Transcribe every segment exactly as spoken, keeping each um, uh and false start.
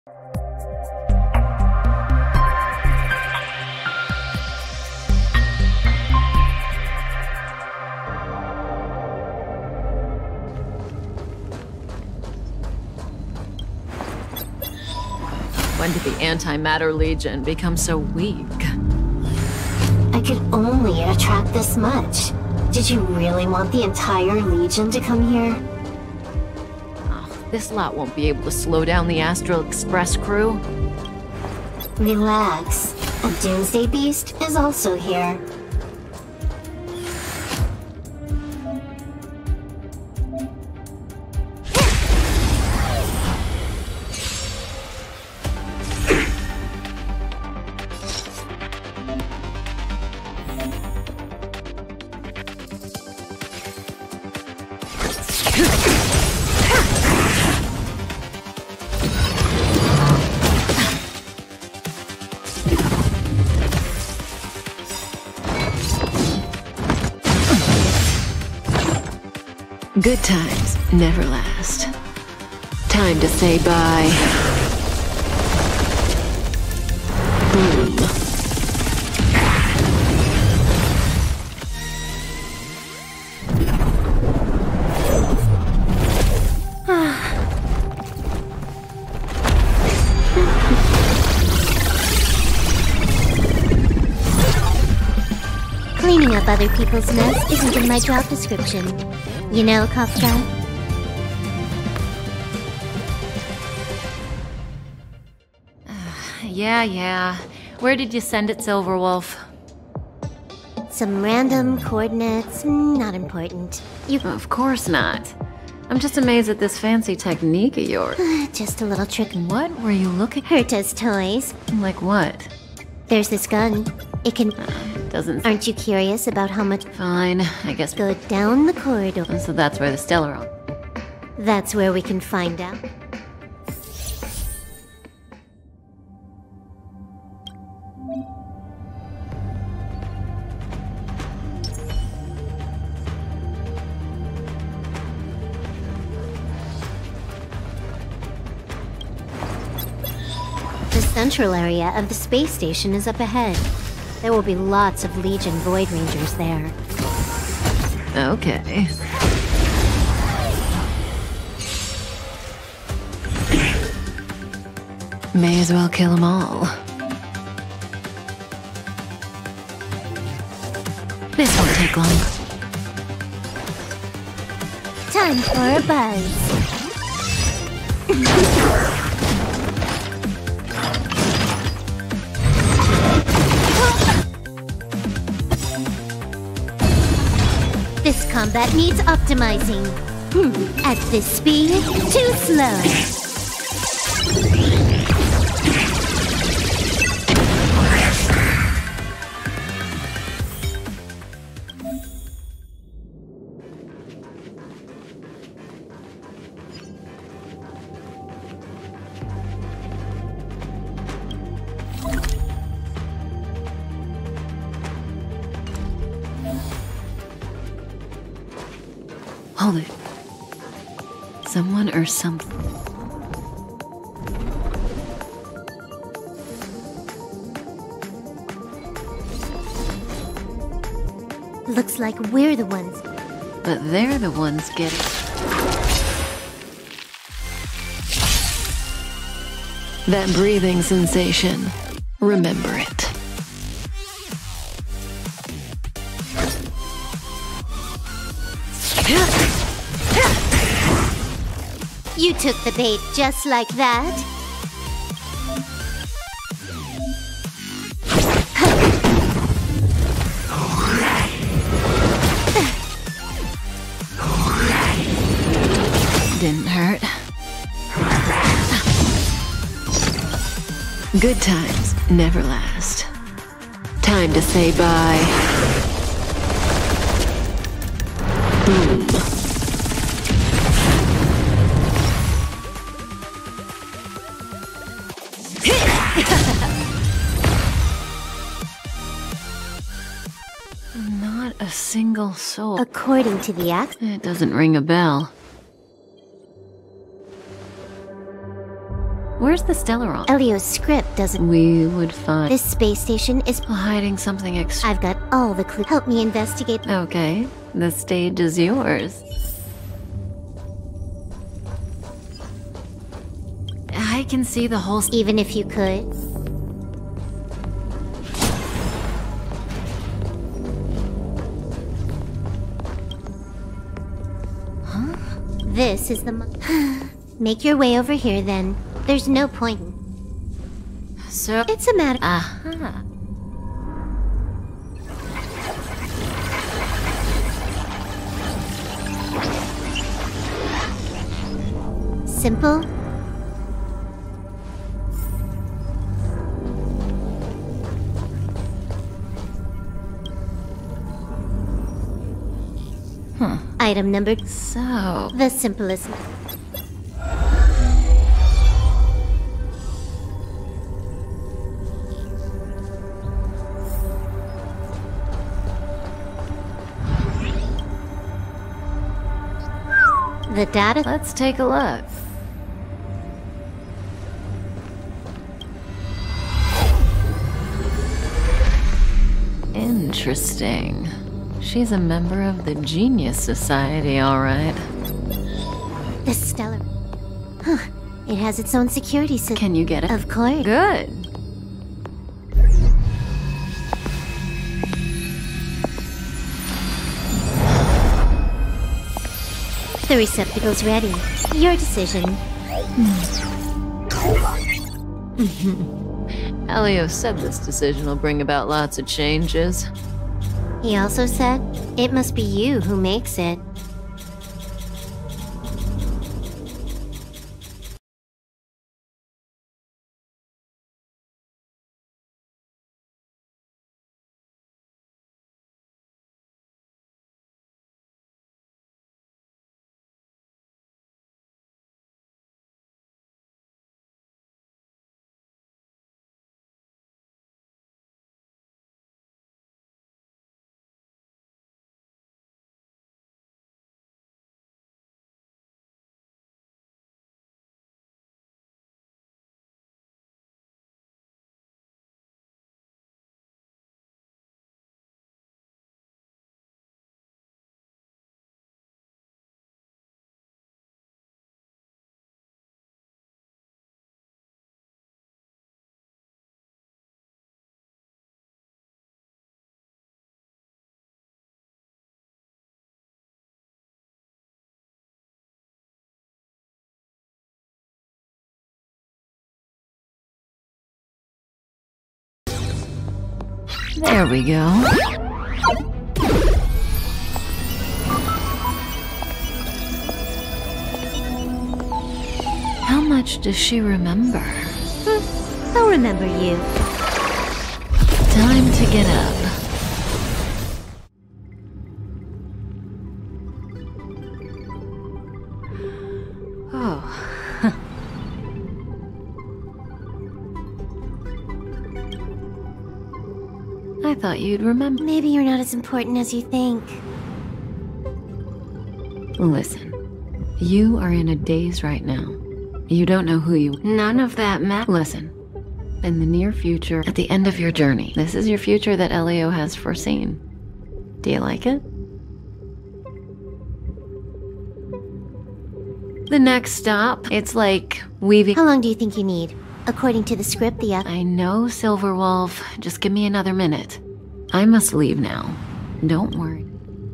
When did the Antimatter Legion become so weak? I could only attract this much. Did you really want the entire Legion to come here? Oh, this lot won't be able to slow down the Astral Express crew. Relax. A Doomsday Beast is also here. Good times never last. Time to say bye. Boom. Cleaning up other people's mess isn't in my job description. You know, Kafka? Yeah, yeah. Where did you send it, Silverwolf? Some random coordinates, not important. You- Of course not. I'm just amazed at this fancy technique of yours. Just a little trick. What were you looking- Herta's toys. Like what? There's this gun. It can- Uh, doesn't- Aren't you curious about how much- Fine, I guess- Go down the corridor. So that's where the Stellar are. That's where we can find out. The central area of the space station is up ahead. There will be lots of Legion Void Rangers there. Okay. May as well kill them all. This won't take long. Time for a buzz. This combat needs optimizing. Hmm. At this speed, too slow. Hold it. Someone or something. Looks like we're the ones. But they're the ones getting... That breathing sensation. Remember it. You took the bait just like that. Didn't hurt. Good times never last. Time to say bye. Boom. Not a single soul. According to the act, It doesn't ring a bell. Where's the Stellaron? Elio's script doesn't. We would find... This space station is hiding something extra. I've got all the clues. Help me investigate. Okay, the stage is yours. I can see the whole... Even if you could. Huh? This is the... Make your way over here, then. There's no point. So... It's a matter... Aha. Simple. Huh. Item number... So... The simplest... The data... Let's take a look. Interesting. She's a member of the Genius Society, all right. The Stellar... Huh. It has its own security system. Can you get it? Of course. Good. The receptacle's ready. Your decision. Elio said this decision will bring about lots of changes. He also said, it must be you who makes it. There we go. How much does she remember? Hmm. I'll remember you. Time to get up. Oh. I thought you'd remember. Maybe you're not as important as you think. Listen, you are in a daze right now. You don't know who you... None of that matters. Listen, in the near future, at the end of your journey, this is your future that Elio has foreseen. Do you like it? The next stop, it's like weaving... How long do you think you need? According to the script, the... I know, Silverwolf. Just give me another minute. I must leave now. Don't worry.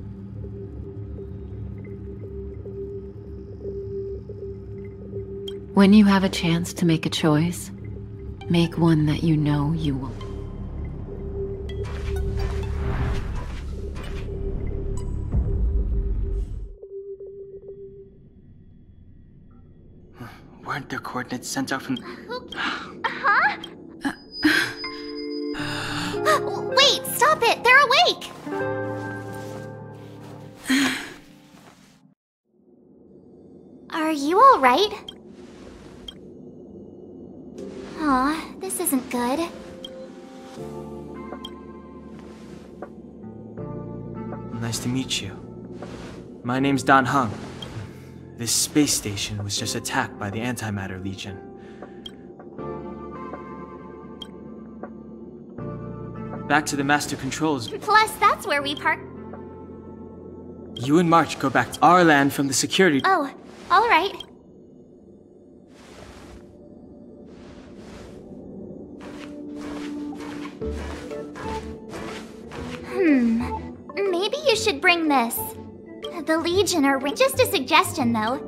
When you have a chance to make a choice, make one that you know you will. Weren't the coordinates sent out from... Huh? Wait, stop it! They're awake! Are you alright? Aw, this isn't good. Nice to meet you. My name's Dan Heng. This space station was just attacked by the Antimatter Legion. back to the master controls. Plus, that's where we park. You and March go back to our land from the security. Oh, all right. Hmm. Maybe you should bring this. The Legion are just a suggestion, though.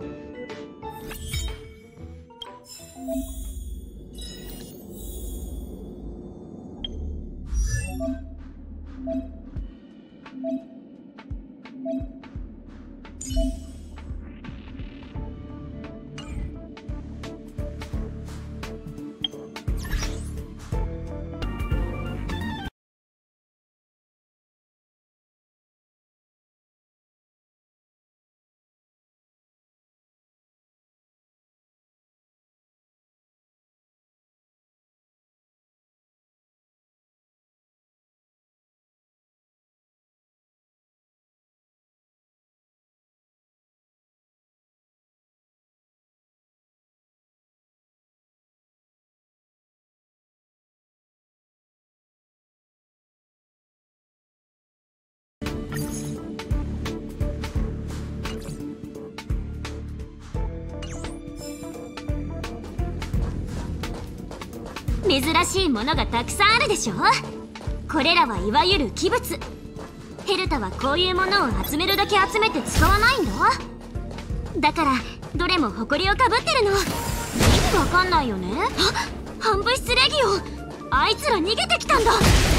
珍しいものがたくさんあるでしょ。これらはいわゆる器物。ヘルタはこういうものを集めるだけ集めて使わないんだ。だからどれも埃をかぶってるの。意味わかんないよね。あ、反物質レギオン、あいつら逃げてきたんだ。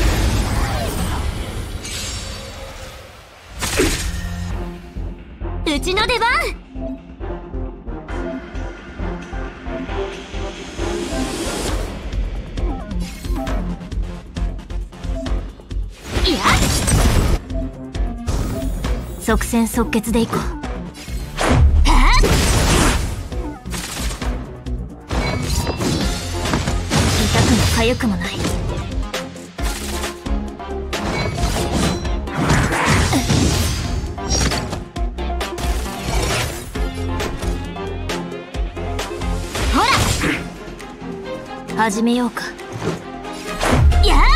うちの出番。いや、即戦即決でいこう。はっ、痛くも痒くもない。ほら、始めようか。やっ、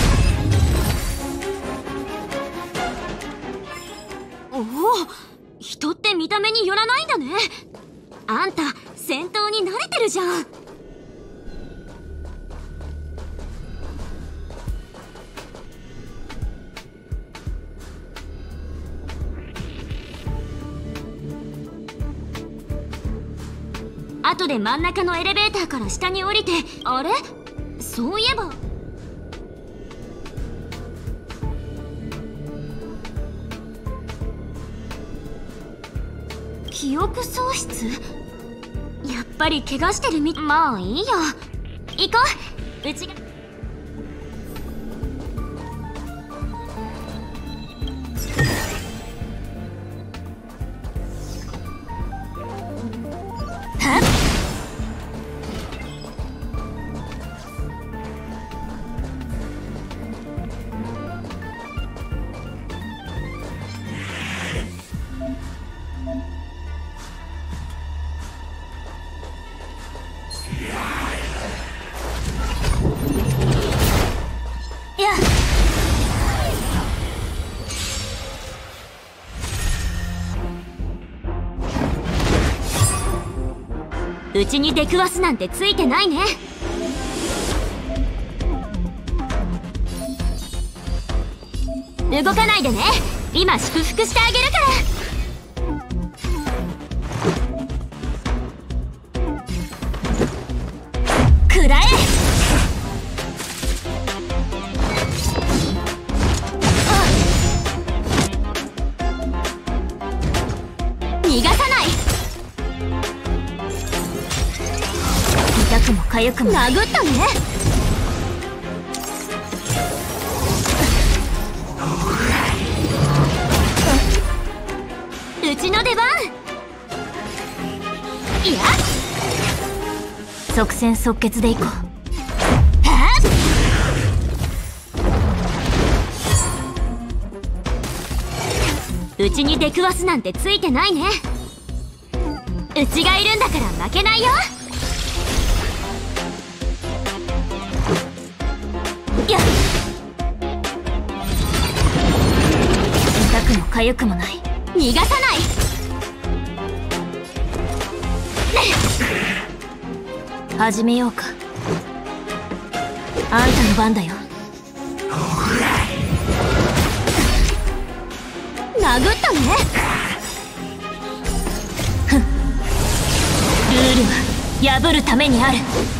おお、人って見た目によらないんだね。あんた戦闘に慣れてるじゃん。後で真ん中のエレベーターから下に降りて、あれ？そういえば記憶喪失？やっぱり怪我してるみ…まあいいや、行こう。うちが…はっ、いや、うちに出くわすなんてついてないね。動かないでね。今祝福してあげるから。くらえ。逃がさない。痛くも痒くも殴ったね。うちの出番。いや、即戦即決でいこう。はっ、うちに出くわすなんてついてないね。うちがいるんだから負けないよ。やっ、 痒くもない。逃がさない。始めようか。あんたの番だよ。殴ったね。ふん、ルールは破るためにある。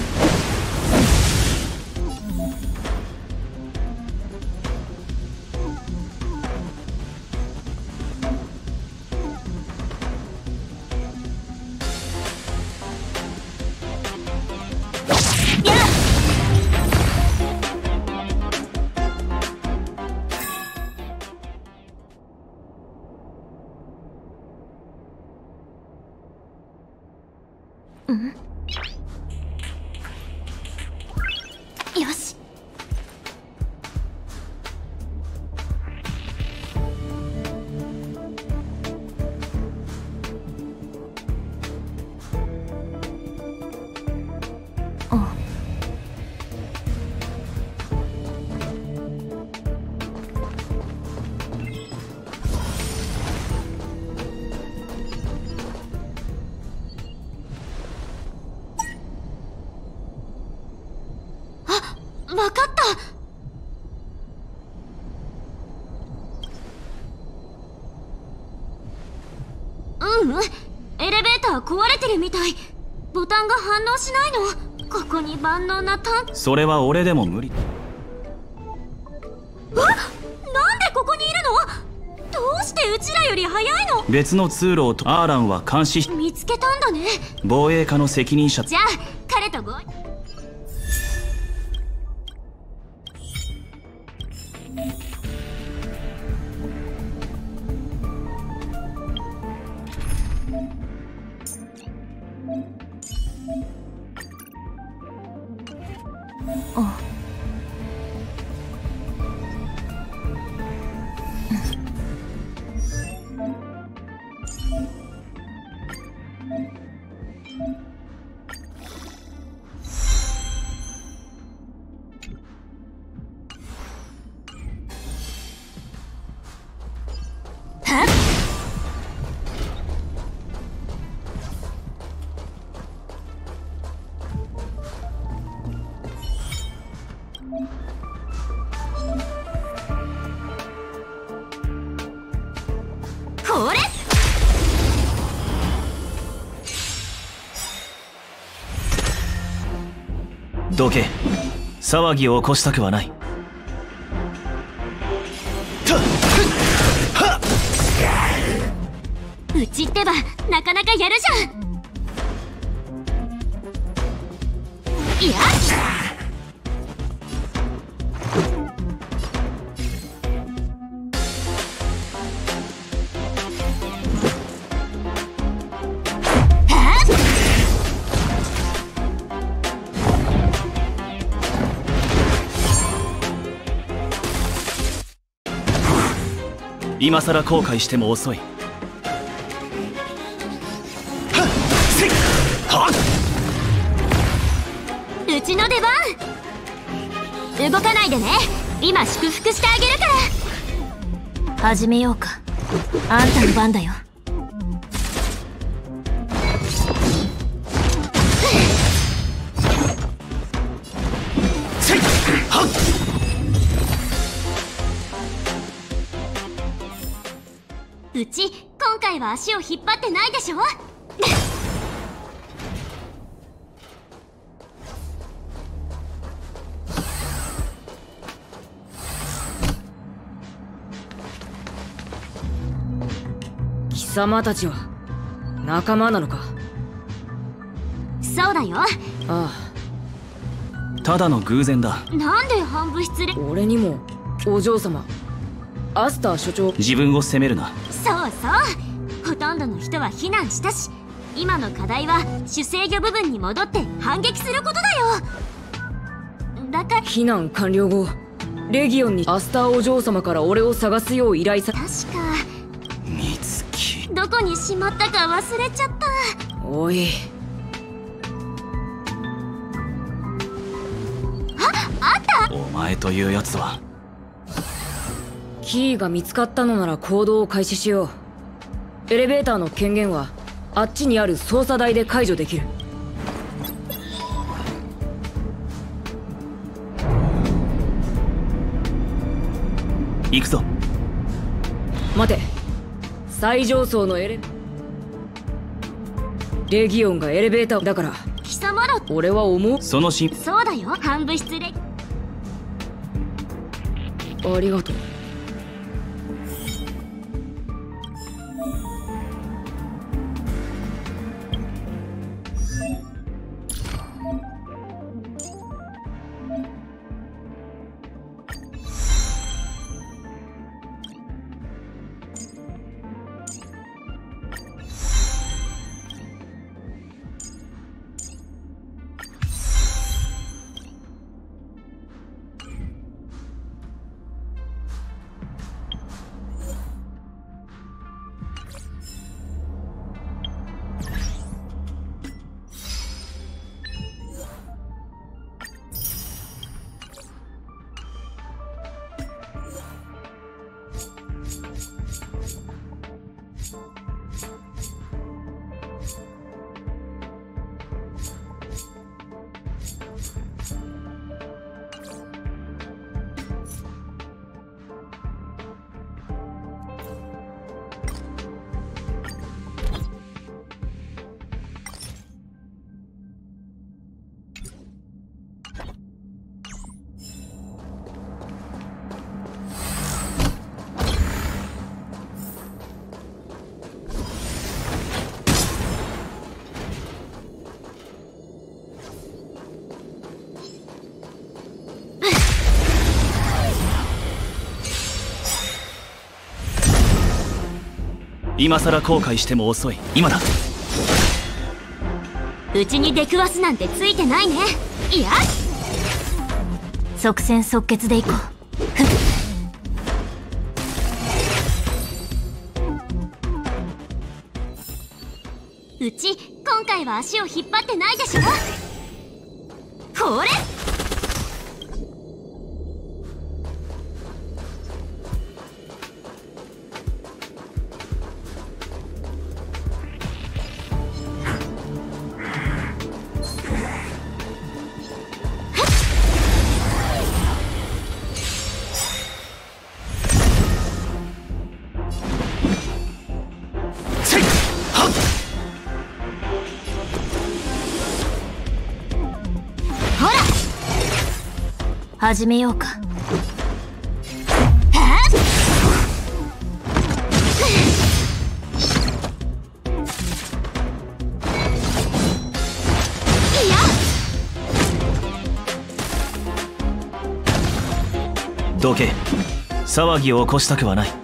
よし。わかった。ううん、エレベーター壊れてるみたい。ボタンが反応しないの。ここに万能なタンク。 それは俺でも無理。 あ、なんでここにいるの？どうしてうちらより早いの？ 別の通路をとアーランは監視し、 見つけたんだね。 防衛課の責任者。 じゃあ彼とごあ、これどけ。騒ぎを起こしたくはない。 うちってばなかなかやるじゃん。いや今さら後悔しても遅い。 うちの出番。動かないでね。今祝福してあげるから。始めようか。あんたの番だよ。うち今回は足を引っ張ってないでしょ。 貴様たちは仲間なのか？ そうだよ。 あただの偶然だ。 なんで半分失礼。 あ、俺にもお嬢様アスター所長。 自分を責めるな。 そうそう、ほとんどの人は避難したし、今の課題は主制御部分に戻って反撃することだよ。だから避難完了後、レギオンにアスターお嬢様から俺を探すよう依頼さ。 確か美月、 どこにしまったか忘れちゃった。 おい、 あ、あった。 お前というやつはキーが見つかったのなら行動を開始しよう。エレベーターの権限はあっちにある操作台で解除できる。 行くぞ。 待て、最上層のエレレギオンがエレベーターだから貴様ら。 俺は思う。 そのしそうだよ、半部室レありがとう。 今さら後悔しても遅い。今だ。 うちに出くわすなんてついてないね。いや、即戦即決でいこう。うち今回は足を引っ張ってないでしょ。ほれ、始めようか。 どけ。騒ぎを起こしたくはない。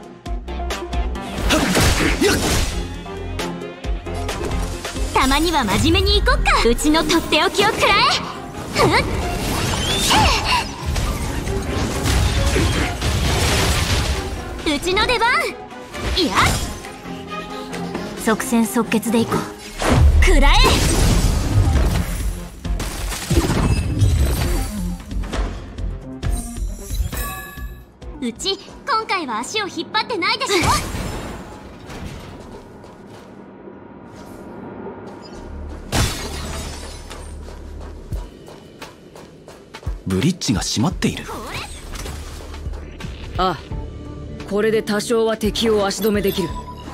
たまには真面目に行こっか。うちのとっておきを食らえ。うちの出番。いや、即戦即決でいこう。食らえ。うち今回は足を引っ張ってないでしょ。 ブリッジが閉まっている。 ああ、これで多少は敵を足止めできる。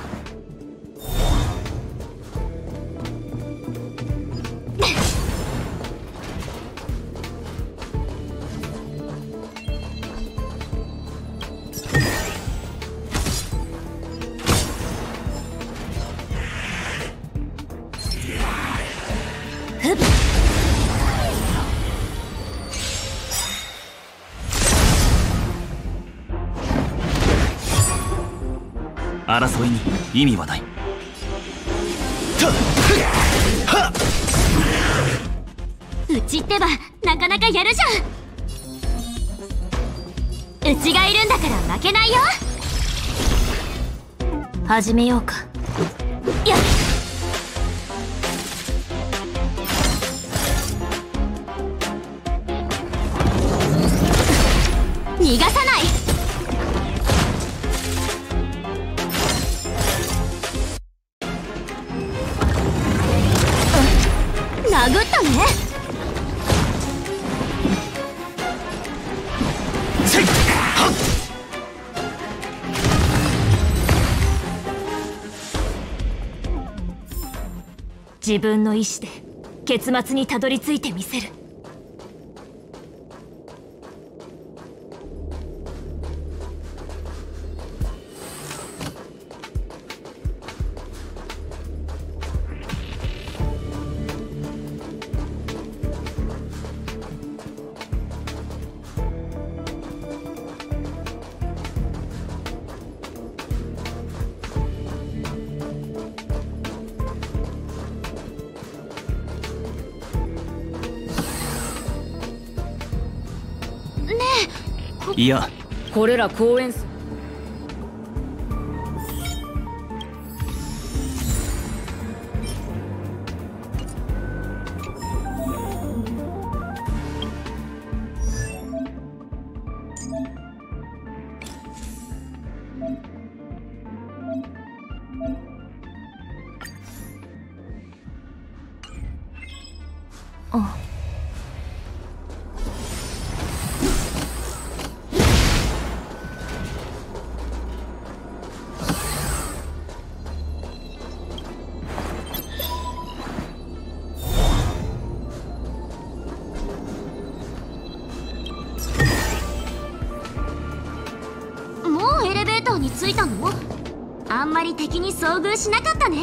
争いに意味はない。 うちってばなかなかやるじゃん。うちがいるんだから負けないよ。始めようか。やっ、逃がさない。 自分の意志で結末にたどり着いてみせる。 いや、 これら公園。 あ。に着いたの？あんまり敵に遭遇しなかったね。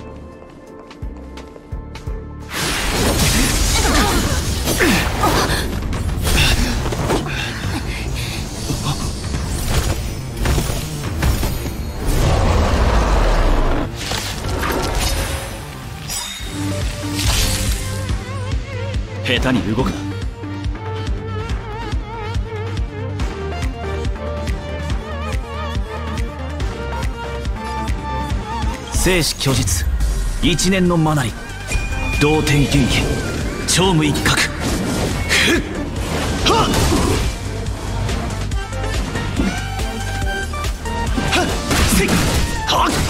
下手に動くな。生死虚実、一年のマナリ、同点元気、超無一角。はっはっせいはっ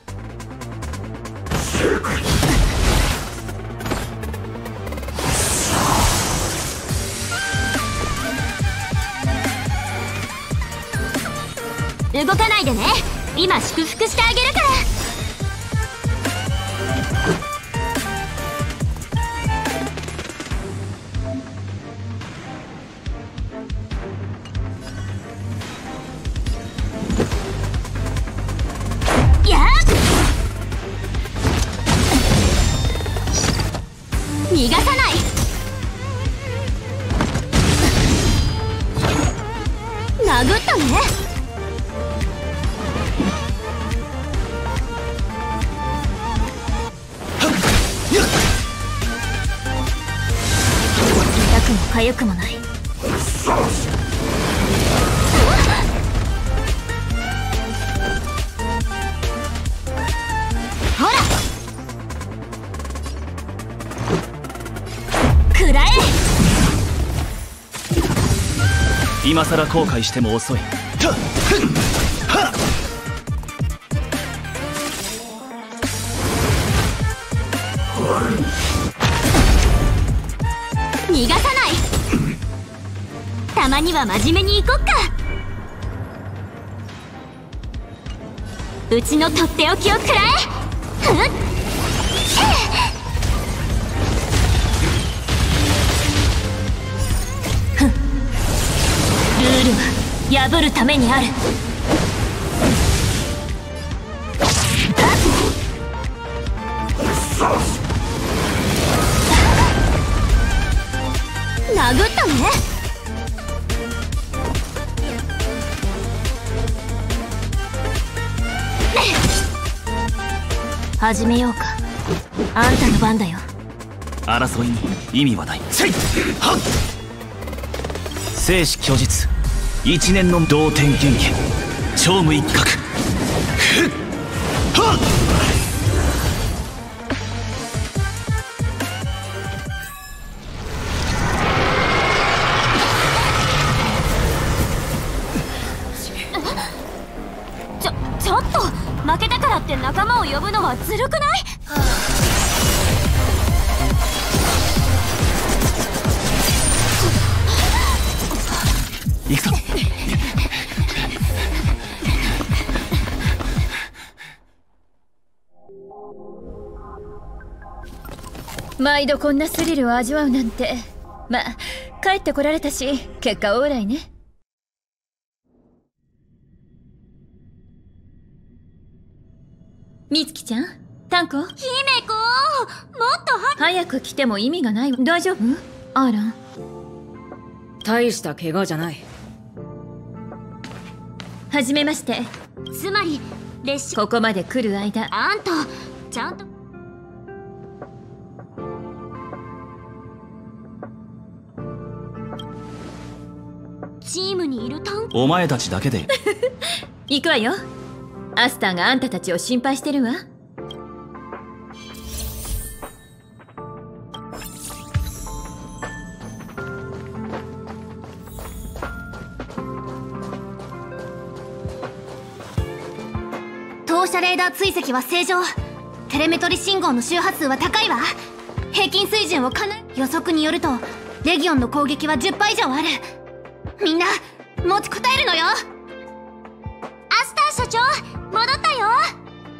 動かないでね。今祝福してあげるから。逃がさない。殴ったね。痛くも痒くもない。ほら食らえ。 今さら後悔しても遅い。 逃がさない。たまには真面目に行こっか。うちのとっておきを食らえ。ふっルールは破るためにある。殴ったね。始めようか。あんたの番だよ。 争いに意味はない。せいはっ生死虚実、一年の同点元気、超無一角。はっちょちょっと負けたからって仲間を呼ぶのはずるくない？行くぞ。 毎度こんなスリルを味わうなんて。まあ帰ってこられたし結果オーライね。みつきちゃん、タンコ。 姫子、もっとは早く来ても意味がないわ。大丈夫？アーラン。 大した怪我じゃない。 はじめまして。 つまり列車ここまで来る間、 あんたちゃんとチームにいるタン。 お前たちだけで行くわよ。アスターがあんたたちを心配してるわ。 投射レーダー追跡は正常。テレメトリ信号の周波数は高いわ。平均水準をかな予測によるとレギオンの攻撃はじゅっばい以上ある。みんな持ちこたえるのよ。アスター社長戻ったよ。は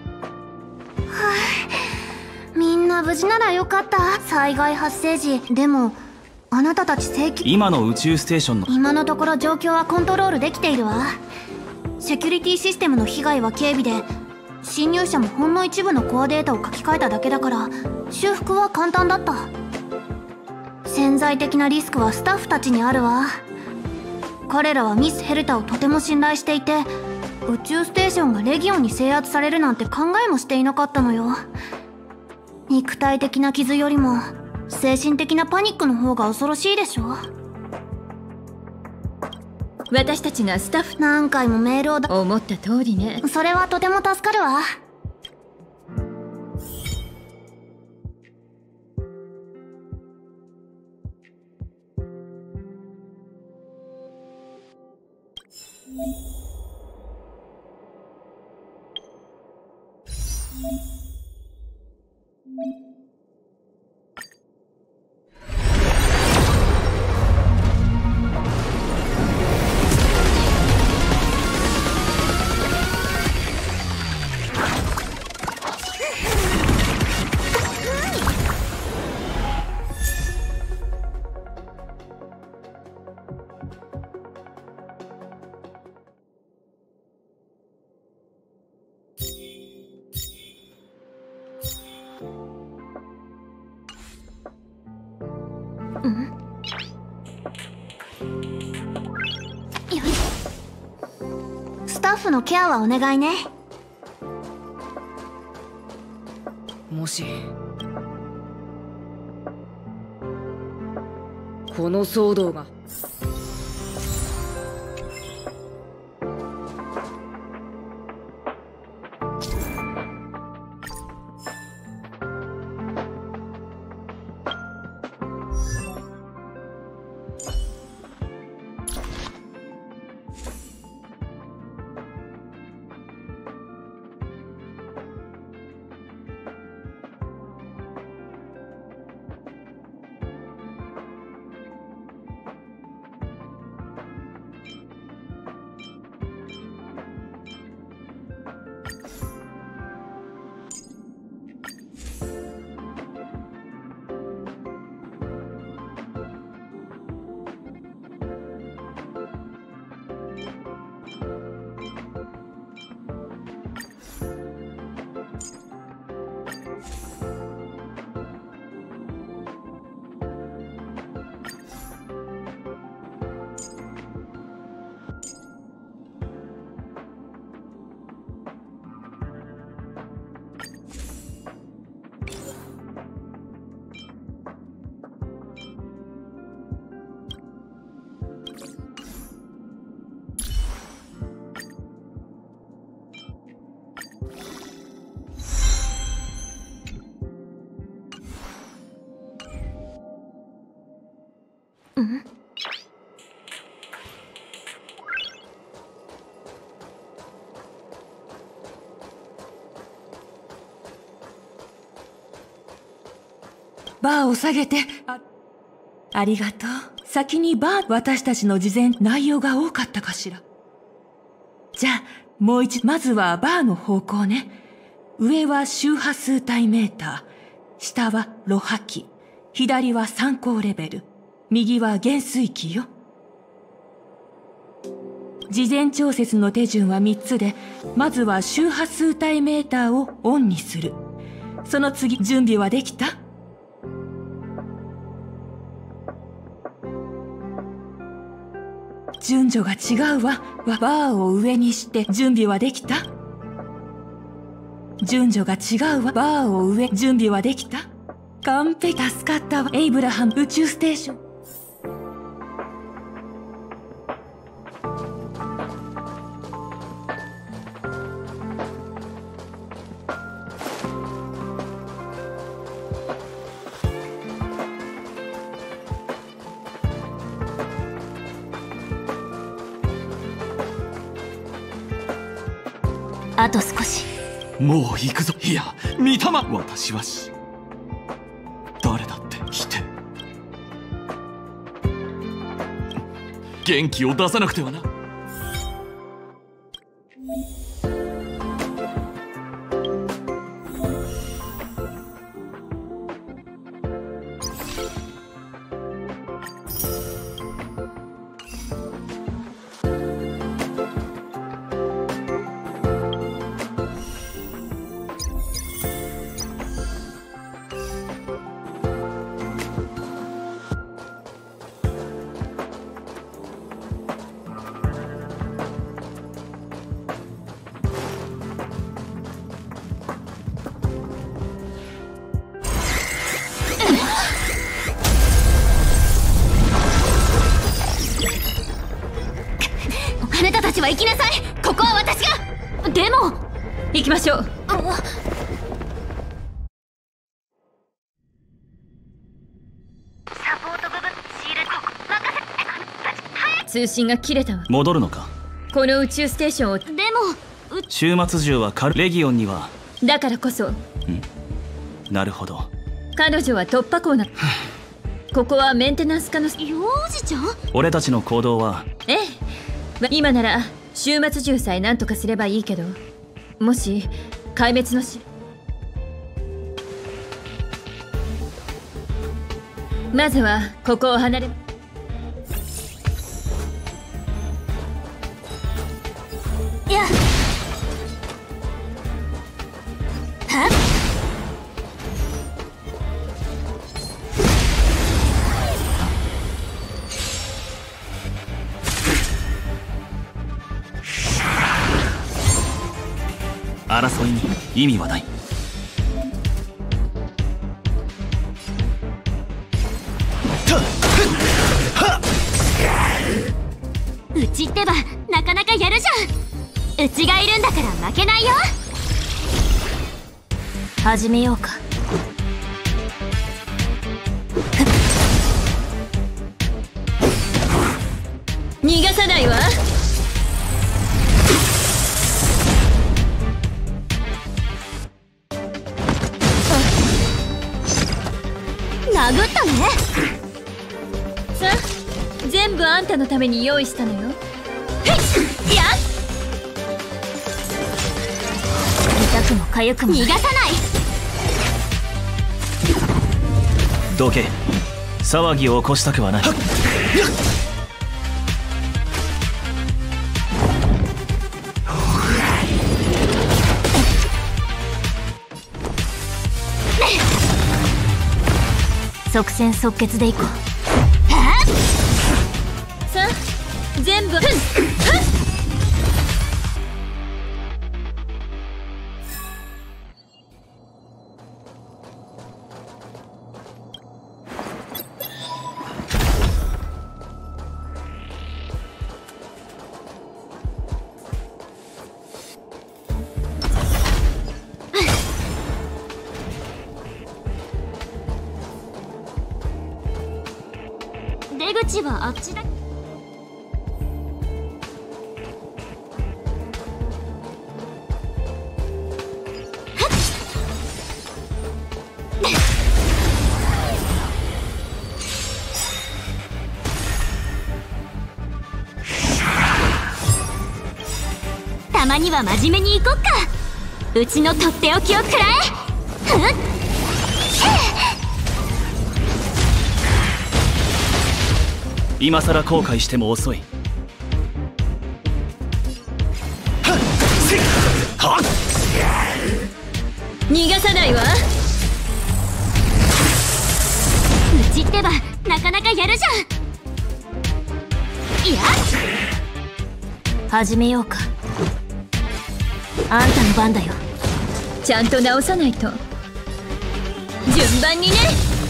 あ、みんな無事ならよかった。災害発生時でもあなたたち正規。 今の宇宙ステーションの今のところ状況はコントロールできているわ。セキュリティシステムの被害は軽微で、侵入者もほんの一部のコアデータを書き換えただけだから修復は簡単だった。潜在的なリスクはスタッフたちにあるわ。彼らはミス・ヘルタをとても信頼していて、宇宙ステーションがレギオンに制圧されるなんて考えもしていなかったのよ。肉体的な傷よりも精神的なパニックの方が恐ろしいでしょ。 私たちがスタッフ。 何回もメールをだ。 思った通りね。 それはとても助かるわ。スタッフのケアはお願いね。 もしこの騒動がバーを下げて。あ、ありがとう。先にバー、私たちの事前内容が多かったかしら。じゃあ、もう一度、まずはバーの方向ね。上は周波数帯メーター、 下は炉破器、左は参考レベル、右は減衰器よ。事前調節の手順はみっつで、まずは周波数帯メーターをオンにする。その次、準備はできた？順序が違うわ。バーを上にして準備はできた？順序が違うわ。バーを上、準備はできた？完璧。助かったわ。エイブラハム宇宙ステーション。 あと少し。 もう行くぞ。いや、御霊。私はし誰だって来て元気を出さなくてはな。 あなたたちは行きなさい。ここは私が。でも行きましょう。 サポート部分シールド任せ。 通信が切れたわ。 戻るのか。 この宇宙ステーションを。 でも終末銃はカルレギオンには。 だからこそ。 うん、なるほど。 彼女は突破口なここはメンテナンス課の。 幼児ちゃん。 俺たちの行動は。 ええ、今なら終末銃さえ何とかすればいいけど、もし壊滅のしまずはここを離れ。 いやはっ争いに意味はない。 うちってばなかなかやるじゃん。うちがいるんだから負けないよ。始めようか。 逃がさないわ。 殴ったね。 さあ、全部あんたのために用意したのよ。 いや痛くも痒くも逃がさない。 どけ。騒ぎを起こしたくはない。 即戦即決でいこう。 さあ、全部。 出口はあっちだ。たまには真面目に行こっか。うちのとっておきを食らえ。ふっ今さら後悔しても遅い。はっ逃がさないわ。 うちってばなかなかやるじゃん。いや始めようか。あんたの番だよ。 ちゃんと直さないと。順番にね。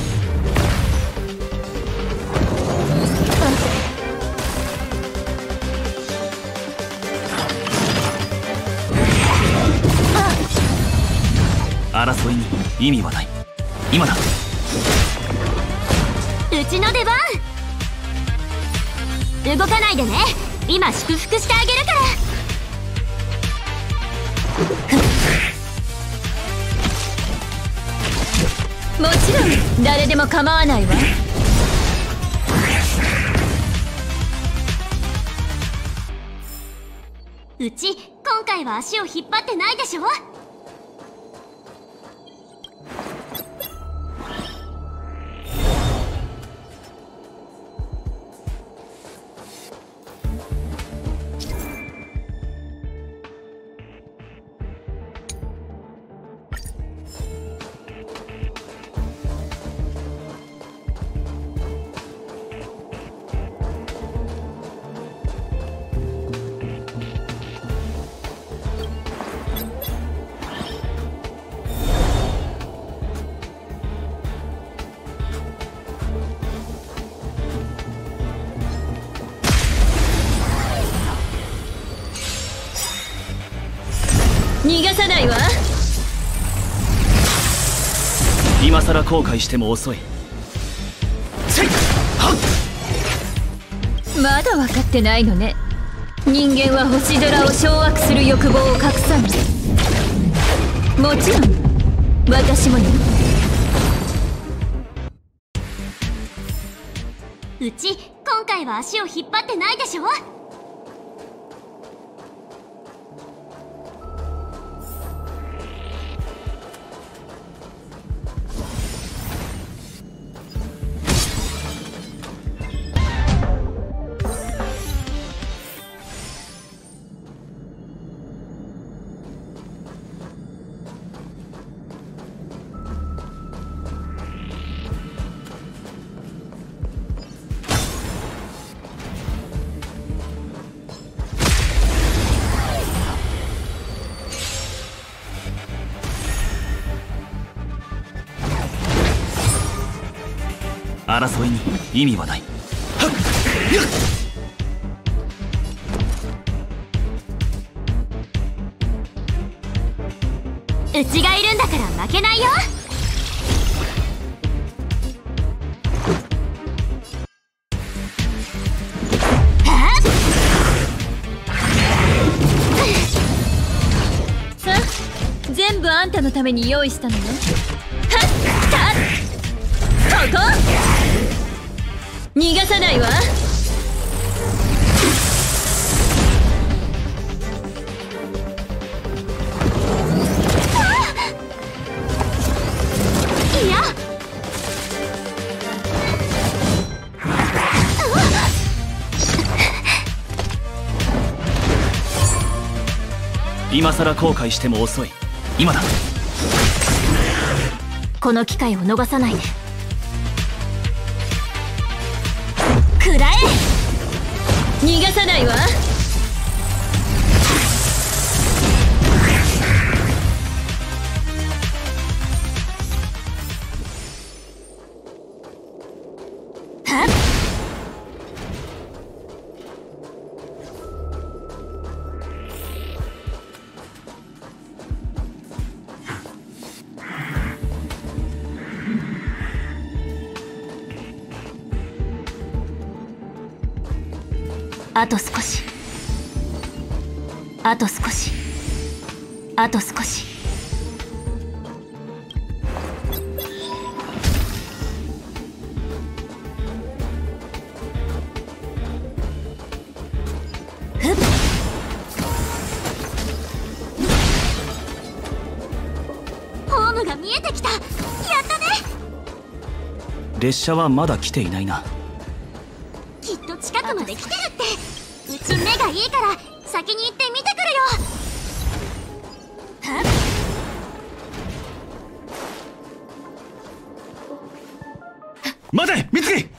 争いに意味はない。今だ。 うちの出番。動かないでね。今祝福してあげるから。 もちろん誰でも構わないわ。 うち今回は足を引っ張ってないでしょ。 逃がさないわ。 今さら後悔しても遅い。 まだ分かってないのね。人間は星空を掌握する欲望を隠さない。もちろん私もよ。 うち今回は足を引っ張ってないでしょ。 争いに意味はない。 うちがいるんだから負けないよ。 さあ全部あんたのために用意したのよ。はっここ逃がさないわ。 いや今さら後悔しても遅い。今だ。 この機会を逃さないで。食らえ。 逃がさないわ。 はっあと少し、あと少し、あと少し。ふっホームが見えてきた。やったね。 列車はまだ来ていないな。 きっとくまで来てるって。うち目がいいから先に行って見てくるよ。はっ、 待て美月。えっ、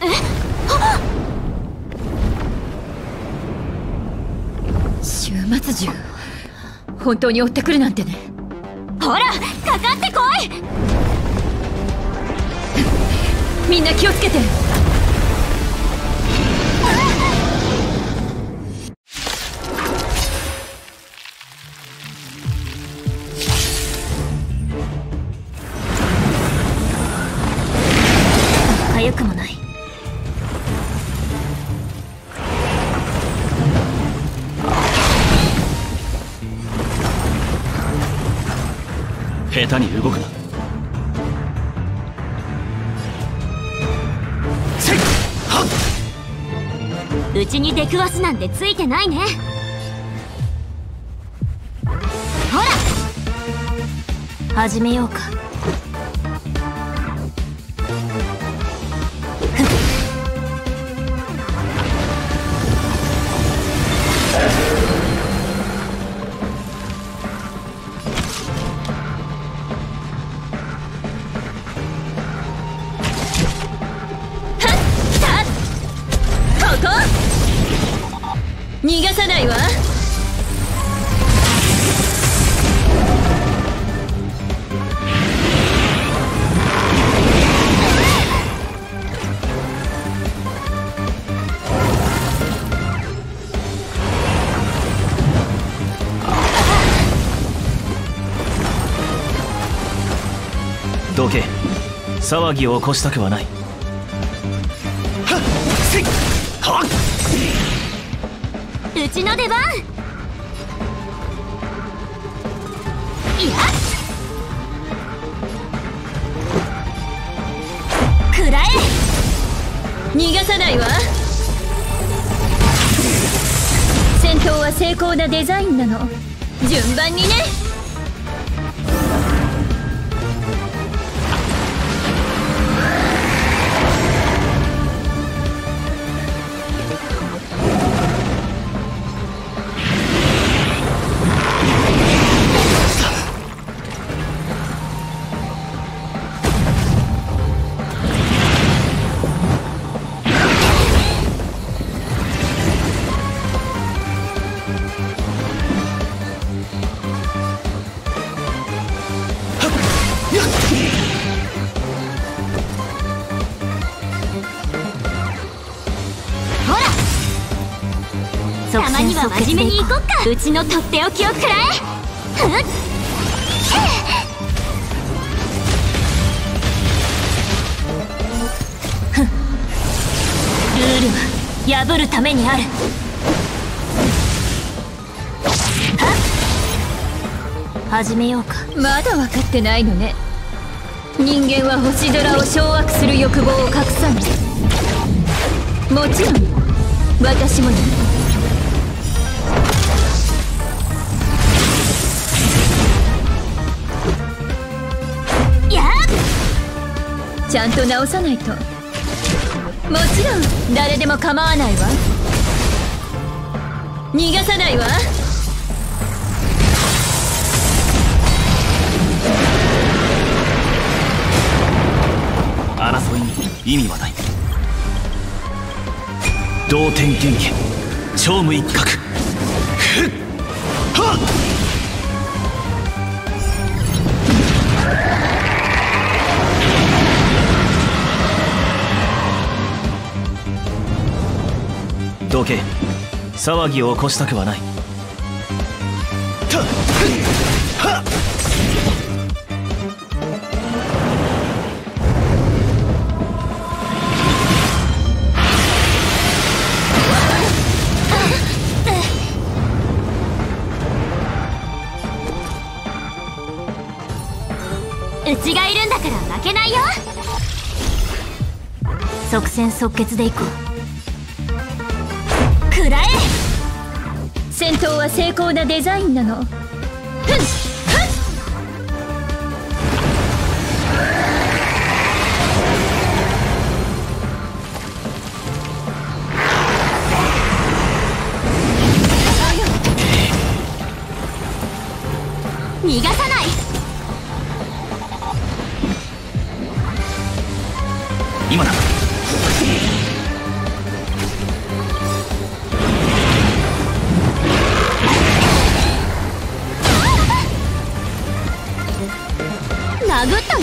終末獣、本当に追ってくるなんてね。 ほらかかってこい。 みんな気をつけて。 早くもない。 下手に動くな。せいはっ、 うちに出くわすなんてついてないね。ほら始めようか。 逃がさないわ。 どけ。騒ぎを起こしたくはない。はっせいはっ、 うちの出番。いや食らえ。 逃がさないわ。戦闘は精巧なデザインなの。順番にね。 たまには真面目に行こっか。うちのとっておきを食らえ。ふっ、ルールは破るためにある。始めようか。 まだ分かってないのね。人間は星空を掌握する欲望を隠さない。もちろん私もね。ちゃんと直さないと。もちろん誰でも構わないわ。逃がさないわ。 争いに意味はない。同点元気超無一角。ふっはっ、どけ。騒ぎを起こしたくはない。たっはっ、 うちがいるんだから負けないよ。即戦即決でいこう。食らえ。 戦闘は精巧なデザインなの。ふん、 逃がさない。 今だ。 殴ったね。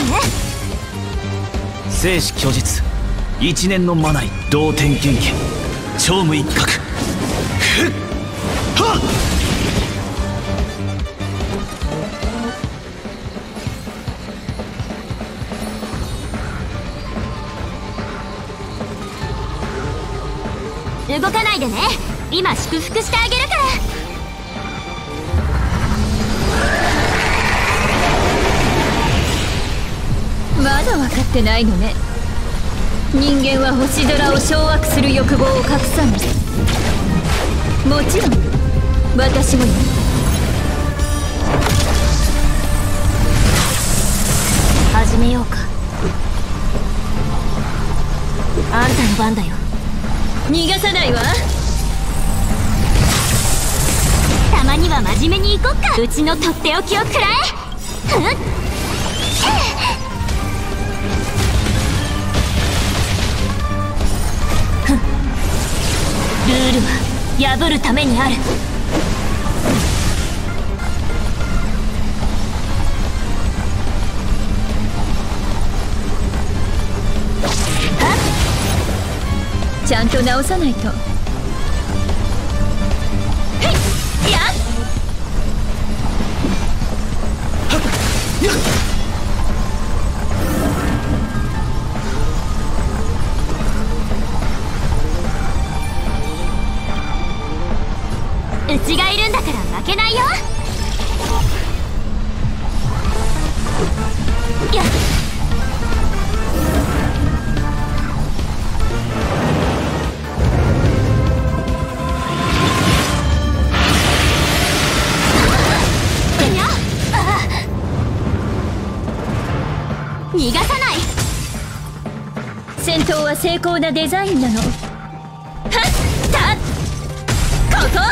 生死虚実、一年のマナイ、同点元気、超無一角。ふっはっ。 動かないでね。今祝福してあげるから。 まだ分かってないのね。人間は星空を掌握する欲望を隠さない。もちろん私もよ。 始めようか。あんたの番だよ。 逃がさないわ。 たまには真面目に行こっか。うちのとっておきを食らえ。ふっルールは破るためにある。 ちゃんと直さないと。 へいやっうちがいるんだから負けないよ。やっ逃がさない。 戦闘は精巧なデザインなの。はったここ。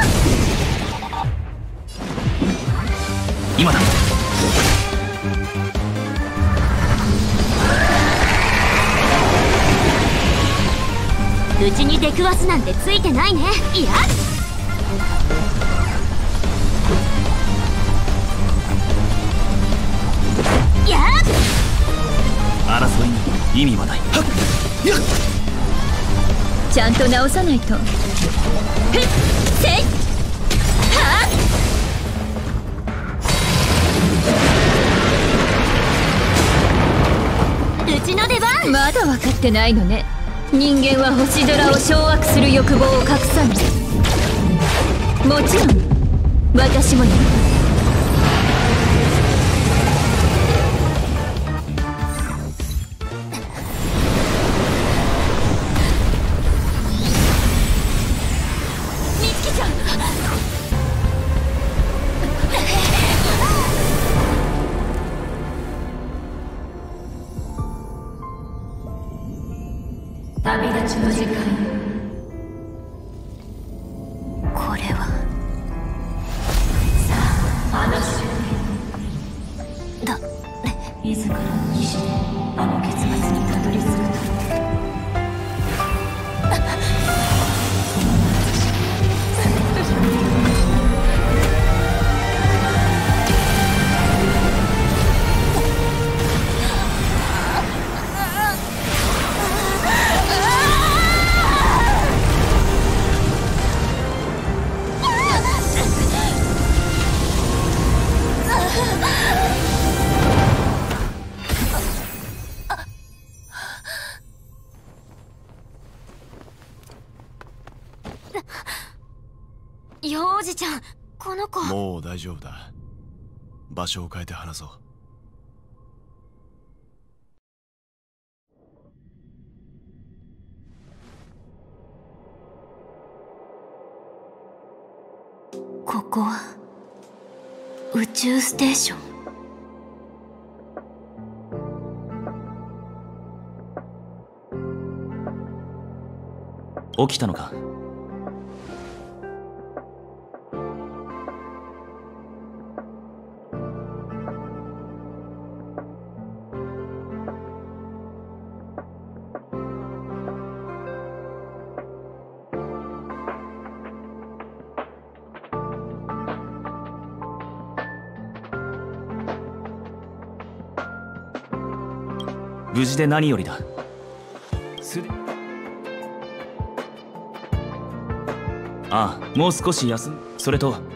今だ。 うちに出くわすなんてついてないね。いややっ争いに意味はない。はっやっちゃんと直さないと。ふっせいはっうちの出番。 まだ分かってないのね。人間は星空を掌握する欲望を隠さない。もちろん私もよ。 見つけちゃう。 旅立ちの時間。 これはさあ、あの瞬間だ自らの意志であの結末にたどり着くと。 幼児ちゃん、この子。 もう大丈夫だ。場所を変えて話そう。 ここは宇宙ステーション。 起きたのか。 無事で何よりだ。すでああ、もう少し休ん。それと